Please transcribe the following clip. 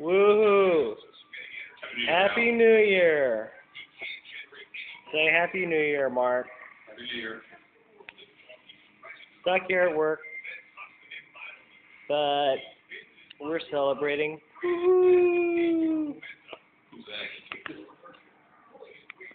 Woohoo! Happy New Year! Say Happy New Year, Mark. Happy New Year. Stuck here at work, but we're celebrating. Woohoo! Who's that?